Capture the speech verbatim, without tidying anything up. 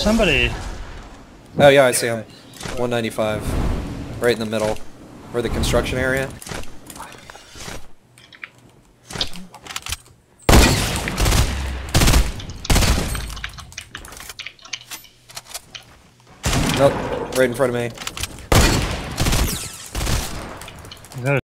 somebody. Oh yeah, I see him. one ninety-five. Right in the middle. Or the construction area. Nope, right in front of me.